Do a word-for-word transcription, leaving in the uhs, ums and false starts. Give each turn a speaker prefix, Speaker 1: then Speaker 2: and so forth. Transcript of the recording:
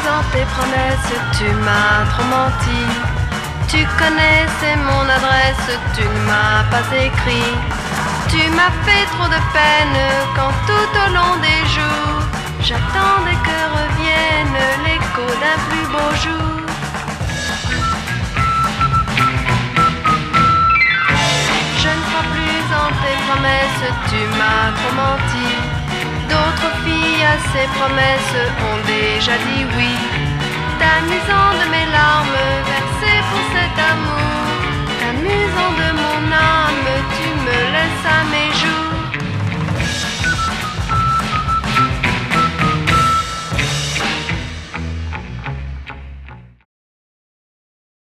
Speaker 1: dans tes promesses, tu m'as trop menti. Tu connaissais mon adresse, tu ne m'as pas écrit. Tu m'as fait trop de peine quand tout au long des jours j'attendais que revienne l'écho d'un plus beau jour. Je ne crois plus en tes promesses, tu m'as trop menti. D'autres filles à ces promesses ont déjà dit oui. T'amusant de mes larmes versées pour cet amour, t'amusant de